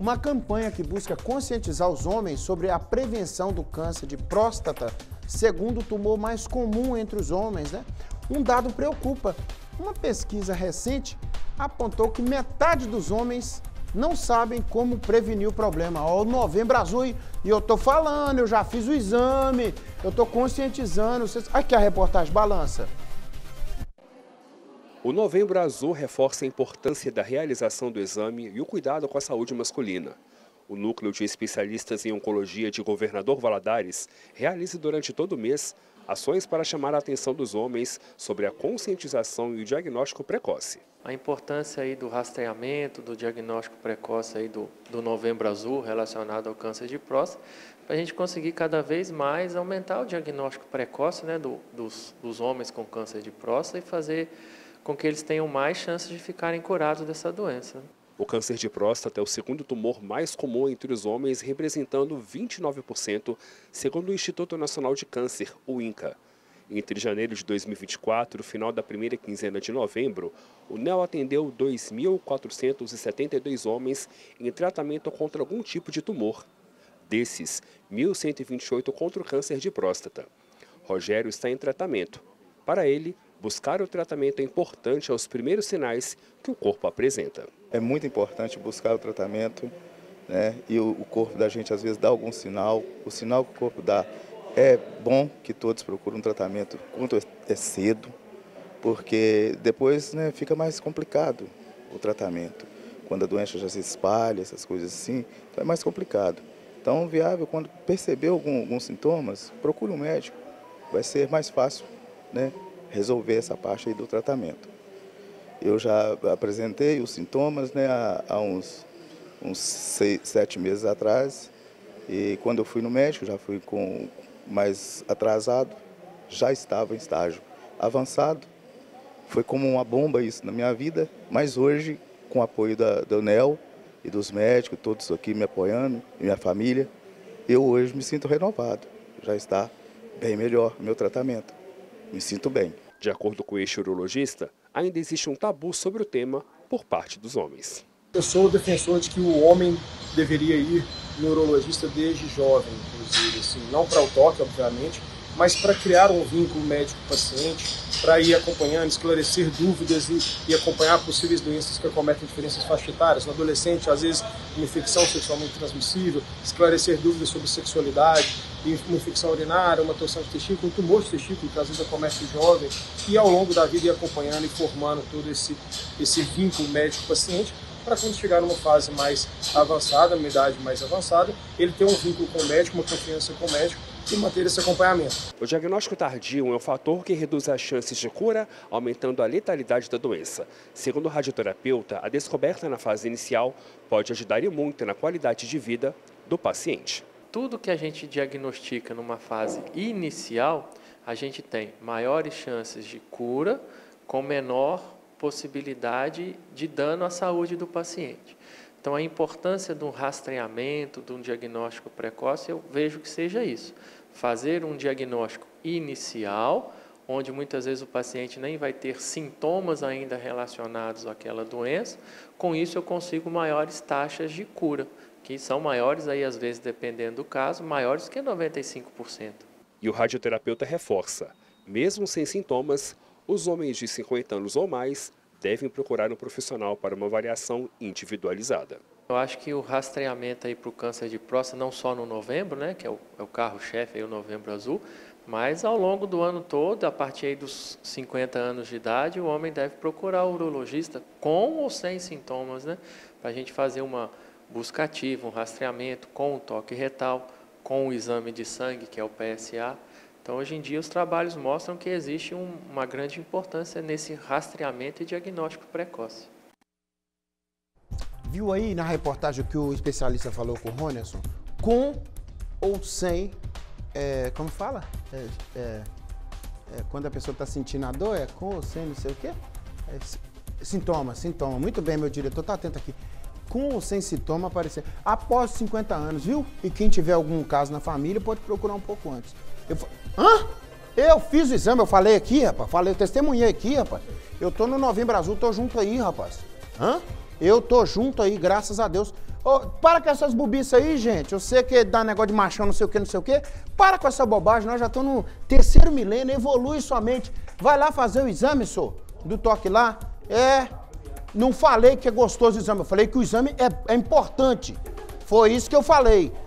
Uma campanha que busca conscientizar os homens sobre a prevenção do câncer de próstata, segundo o tumor mais comum entre os homens, né? Um dado preocupa. Uma pesquisa recente apontou que metade dos homens não sabem como prevenir o problema. Ó, o Novembro Azul, e eu tô falando, eu já fiz o exame, eu tô conscientizando. Aqui a reportagem, balança. O Novembro Azul reforça a importância da realização do exame e o cuidado com a saúde masculina. O Núcleo de Especialistas em Oncologia de Governador Valadares realiza durante todo o mês ações para chamar a atenção dos homens sobre a conscientização e o diagnóstico precoce. A importância aí do rastreamento, do diagnóstico precoce aí do Novembro Azul relacionado ao câncer de próstata, para a gente conseguir cada vez mais aumentar o diagnóstico precoce, né, dos homens com câncer de próstata e fazer com que eles tenham mais chances de ficarem curados dessa doença. O câncer de próstata é o segundo tumor mais comum entre os homens, representando 29%, segundo o Instituto Nacional de Câncer, o INCA. Entre janeiro de 2024 e o final da primeira quinzena de novembro, o NEL atendeu 2.472 homens em tratamento contra algum tipo de tumor. Desses, 1.128 contra o câncer de próstata. Rogério está em tratamento. Para ele, buscar o tratamento é importante aos primeiros sinais que o corpo apresenta. É muito importante buscar o tratamento, né? E o corpo da gente às vezes dá algum sinal. O sinal que o corpo dá é bom que todos procurem um tratamento quanto é cedo, porque depois, né, fica mais complicado o tratamento. Quando a doença já se espalha, essas coisas assim, então é mais complicado. Então, viável, quando perceber alguns sintomas, procure um médico. Vai ser mais fácil, né, resolver essa parte aí do tratamento. Eu já apresentei os sintomas, né, há uns 6, 7 meses atrás, e quando eu fui no médico, já fui com mais atrasado, já estava em estágio avançado. Foi como uma bomba isso na minha vida, mas hoje, com o apoio da UNEL e dos médicos, todos aqui me apoiando, e minha família, eu hoje me sinto renovado. Já está bem melhor o meu tratamento. Me sinto bem. De acordo com o ex-urologista, ainda existe um tabu sobre o tema por parte dos homens. Eu sou defensor de que o homem deveria ir no urologista desde jovem, inclusive, assim, não para o toque, obviamente, mas para criar um vínculo médico-paciente, para ir acompanhando, esclarecer dúvidas e acompanhar possíveis doenças que acometem diferentes faixas etárias. No adolescente, às vezes, uma infecção sexualmente transmissível, esclarecer dúvidas sobre sexualidade, uma infecção urinária, uma torção de testículo, um tumor de testículo, que às vezes acomete o jovem, e ao longo da vida ir acompanhando e formando todo esse vínculo médico-paciente, para quando chegar numa fase mais avançada, numa idade mais avançada, ele ter um vínculo com o médico, uma confiança com o médico e manter esse acompanhamento. O diagnóstico tardio é um fator que reduz as chances de cura, aumentando a letalidade da doença. Segundo o radioterapeuta, a descoberta na fase inicial pode ajudar e muito na qualidade de vida do paciente. Tudo que a gente diagnostica numa fase inicial, a gente tem maiores chances de cura com menor possibilidade de dano à saúde do paciente. Então, a importância de um rastreamento, de um diagnóstico precoce, eu vejo que seja isso. Fazer um diagnóstico inicial, onde muitas vezes o paciente nem vai ter sintomas ainda relacionados àquela doença. Com isso, eu consigo maiores taxas de cura, que são maiores, aí, às vezes, dependendo do caso, maiores que 95%. E o radioterapeuta reforça, mesmo sem sintomas, os homens de 50 anos ou mais devem procurar um profissional para uma avaliação individualizada. Eu acho que o rastreamento para o câncer de próstata, não só no novembro, né, que é o carro-chefe, o Novembro Azul, mas ao longo do ano todo, a partir aí dos 50 anos de idade, o homem deve procurar o urologista com ou sem sintomas, né, para a gente fazer uma busca ativa, um rastreamento com o toque retal, com o exame de sangue, que é o PSA. Então, hoje em dia, os trabalhos mostram que existe uma grande importância nesse rastreamento e diagnóstico precoce. Viu aí na reportagem que o especialista falou com o Ronerson? Com ou sem, como fala? Quando a pessoa está sentindo a dor, é com ou sem não sei o quê? Sintoma. Muito bem, meu diretor, está atento aqui. Com ou sem sintoma aparecer após 50 anos, viu? E quem tiver algum caso na família pode procurar um pouco antes. Eu fiz o exame, eu falei aqui, rapaz. Eu testemunhei aqui, rapaz. Eu tô no Novembro Azul, tô junto aí, rapaz. Eu tô junto aí, graças a Deus. Para com essas bobiças aí, gente. Eu sei que dá negócio de machão, não sei o que, não sei o que. Para com essa bobagem, nós já estamos no 3º milênio, evolui sua mente. Vai lá fazer o exame, senhor, do toque lá. Não falei que é gostoso o exame, eu falei que o exame é importante. Foi isso que eu falei.